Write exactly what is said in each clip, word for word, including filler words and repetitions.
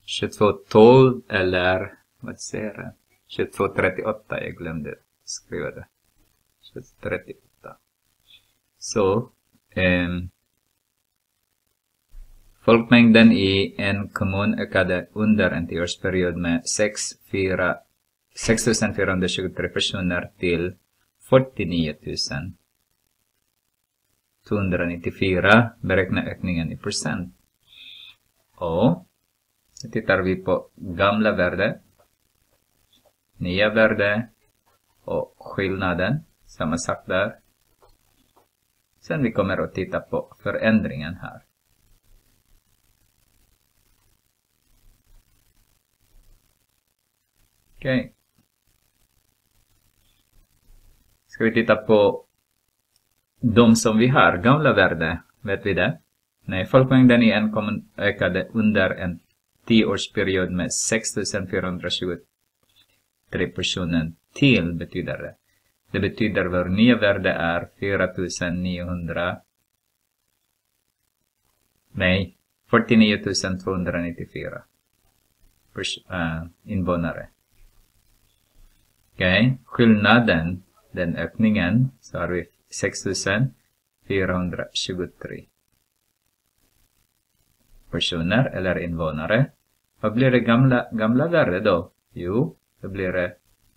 tjugotvå tolv eller vad säger det? tjugotvå trettioåtta, jag glömde skriva det. tjugotvå trettioåtta. Så eh, folkmängden i en kommun ökade under en tioårsperiod med sex tusen fyrahundratjugotre personer till fyrtionio tusen tvåhundranittiofyra. Beräkna ökningen i procent. Och tittar vi på gamla värde, nya värde och skillnaden. Samma sak där. Sen vi kommer att titta på förändringen här. Okej. Okay. Ska vi titta på de som vi har, gamla värde, vet vi det? Nej, folkmängden i en kommun ökade under en tioårsperiod med sex tusen fyrahundratjugotre personer till, betyder det. Det betyder vår nya värde är fyra tusen niohundra, nej, fyrtionio tusen tvåhundranittiofyra uh, invånare. Okej, okay. Skillnaden, den ökningen, så har vi sex tusen fyrahundratjugotre personer eller invånare. Vad blir det gamla, gamla värde då? Jo, då blir det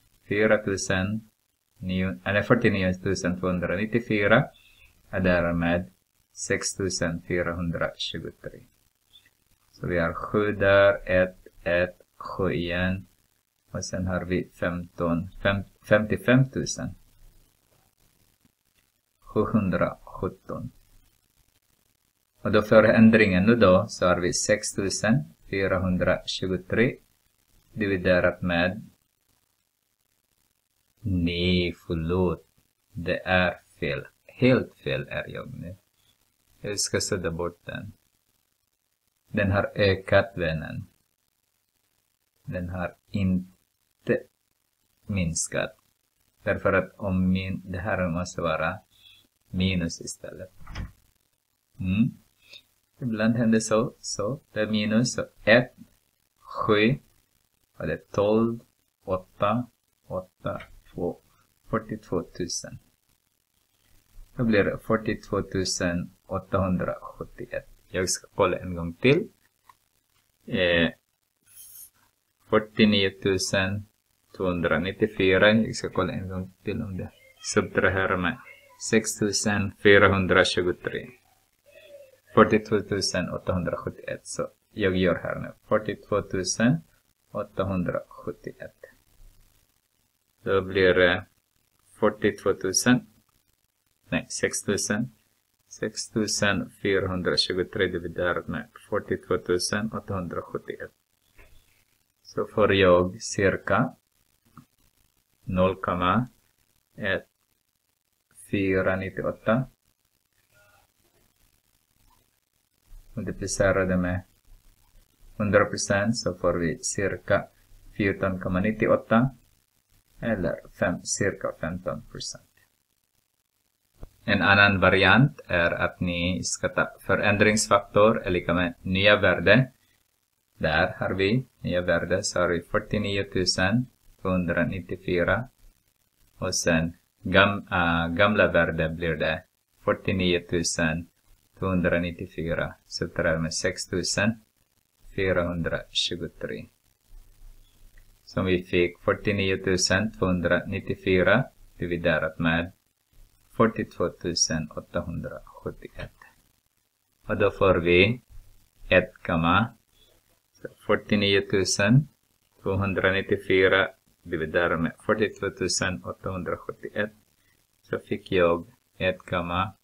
fyrtionio tusen tvåhundranittiofyra och därmed sex tusen fyrahundratjugotre. Så vi har sju där, ett, ett, sju igen. Och sen har vi femton, fem, femtiofem tusen sjuhundrasjutton. Och då för ändringen nu då så har vi sex tusen fyrahundratjugotre dividerat med, nej förlåt, det är fel, helt fel är jag nu. Jag ska sudda bort den. Den har ökat, vännen. Den har inte minskat. Därför att om min, det här måste vara minus istället. Mm. Ibland händer så, så det är minus, så ett, sju, och det är tolv, åtta, åtta, två, fyrtiotvå tusen. Då blir det fyrtiotvå tusen åttahundrasjuttioett. Jag ska kolla en gång till. Eh, fyrtionio tusen tvåhundranittiofyra. Jag ska kolla en gång till om det subtraherar med sex tusen fyrahundratjugotre. fyrtiotvå tusen åttahundrasjuttioett. Så jag gör här nu. fyrtiotvå tusen åttahundrasjuttioett. Då blir det fyrtiotvå tusen. Nej, sex tusen. sex tusen fyrahundratjugotre dividerat med fyrtiotvå tusen åttahundrasjuttioett. Så får jag cirka noll komma ett fyra nio åtta. Multiplicerade med hundra procent så får vi cirka fjorton komma nittioåtta eller fem, cirka femton procent. En annan variant är att ni ska ta förändringsfaktor är lika med nya värde. Där har vi nya värde, så har vi fyrtionio tusen tvåhundranittiofyra. Och sen gam, äh, gamla värde blir det fyrtionio tusen tvåhundranittiofyra. Så det är med sex tusen fyrahundratjugotre. Som vi fick fyrtionio tusen tvåhundranittiofyra dividerat med fyrtiotvå tusen åttahundrasjuttioett. Och då får vi ett komma fyrtionio tusen tvåhundranittiofyra dividerat med fyrtiotvå tusen åttahundrasjuttioett. Så fick jag ett komma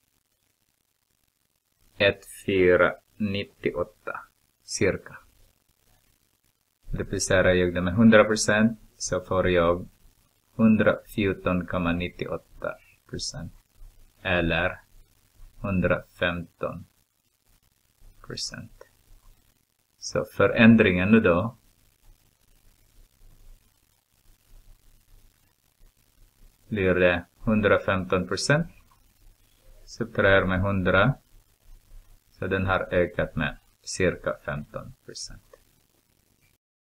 fjorton nittioåtta cirka. Multiplicerar jag det med hundra procent så får jag hundrafjorton komma nittioåtta procent eller hundrafemton procent. Så förändringen nu då blir det hundrafemton procent. Subtraherar med hundra. Så den har ökat med cirka femton procent.